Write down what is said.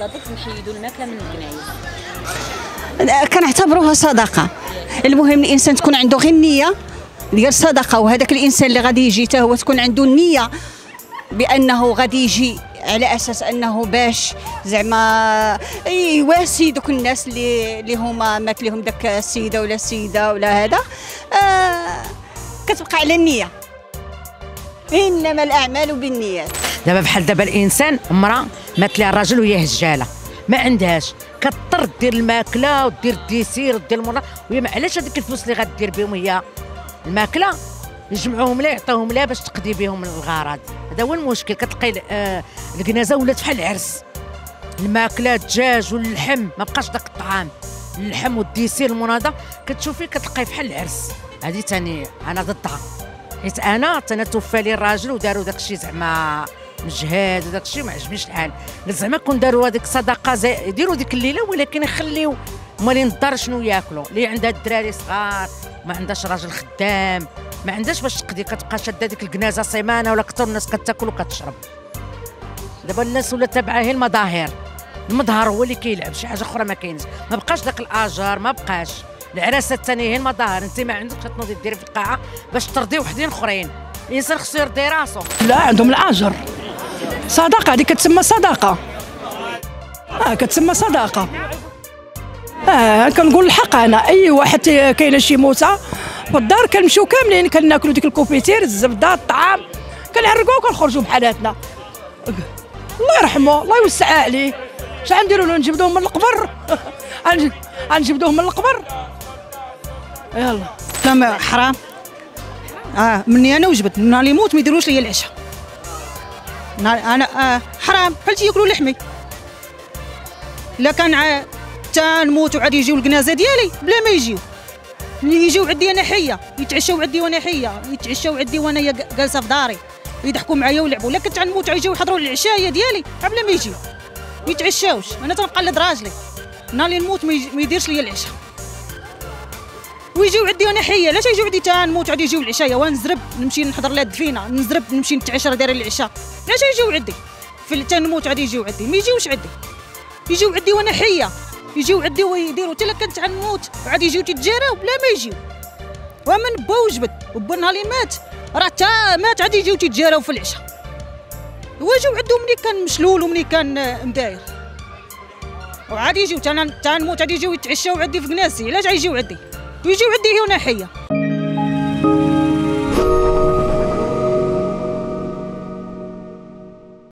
ولا ضد نحيدوا الماكله من الكنايس؟ كنعتبروها صدقه. المهم الانسان تكون عنده غير النيه ديال صدقه، وهذاك الانسان اللي غادي يجي حتى هو تكون عنده النيه بانه غادي يجي على اساس انه باش زعما يواسي دوك الناس اللي هما مات لهم داك السيده ولا السيده ولا هذا. كتبقى على النيه، انما الاعمال بالنيات. دابا بحال دابا الانسان امراه مات لها الراجل وهي هجاله ما عندهاش، كضطر دير الماكله ودير الديسير ودير المراه، وهي علاش هذيك الفلوس اللي غدير بهم هي الماكله يجمعوهم لها يعطيوهم لها باش تقضي بهم الغرض. هذا هو المشكل. كتلقاي الكنازه ولات بحال العرس، الماكله الدجاج واللحم ما بقاش داك الطعام، اللحم والديسير المناضه كتشوفي كتلقاي بحال العرس. هذه ثاني انا ضدها، حيت انا توفى لي الراجل وداروا داك الشيء زعما مجهاد وداك الشيء ما عجبنيش الحال. زعما كون داروا هذيك صدقه يديروا ديك الليله، ولكن يخليو مالين الدار شنو ياكلوا، اللي عندها الدراري صغار ما عندهاش راجل خدام ما عندهاش باش تقضي، كتبقى شاده ديك الكنازه سيمانه ولا اكثر. الناس كتاكل وكتشرب. دابا الناس ولات تابعه هي المظاهر، المظهر هو اللي كيلعب، شي حاجه اخرى ما كاينش، ما بقاش داك الاجر، ما بقاش العراسات الثانيه هي المظاهر. انت ما عندكش تنوضي ديري في القاعه باش ترضي وحدين اخرين. الانسان خصو يرضي راسو. لا عندهم الاجر، صدقه هذه كتسمى صدقه. كتسمى صدقه. كنقول الحق، انا اي واحد كاينه شي موته في الدار كنمشيو كاملين كناكلوا ديك الكوبيتير الزبده الطعام كنعرقوا وكنخرجوا بحالاتنا. الله يرحمه الله يوسع عليه. اش غنديروا له؟ نجبدوهم من القبر؟ غنجبدوهم من القبر؟ يلا لا حرام. مني انا وجبت، نهار اللي يموت ما يديروش ليا العشاء. انا حرام بحال تياكلوا لحمي. الا كان تنموت وعاد يجيو الكنازه ديالي بلا ما يجيو، يجيو عندي انا حيه، يتعشاو عندي وانا حيه، يتعشاو عندي وانا جالسه في داري، يضحكوا معايا ويلعبوا. لكن تنموت يجيو يحضروا العشايه ديالي بلا ما يجيو، ما يتعشاوش. انا تنقلد راجلي، نهار اللي نموت ما يديرش ليا العشاء، ويجيو عندي وانا حيه. علاش يجيو عندي تنموت عاد يجيو العشايه ونزرب نمشي نحضر لها الدفينه، نزرب نمشي نتعشى داير العشاء. علاش يجيو عندي في تنموت عاد يجيو عندي؟ ما يجيوش عندي، يجيو عندي وانا حيه، يجيو عندي ويديروا حتى كنت غنموت وعاد يجيو تيتجاراو بلا ما يجيو. ومن با وجبد وبا نهار اللي مات راه تا مات عاد يجيو تيتجاراو في العشاء. ويجيو عندهم ملي كان مشلول وملي كان مداير، وعاد يجيو تنموت عاد يجيو يتعشاو عندي في كناسي. علاش غيجيو عندي؟ ويجيو عندي هنا حيه.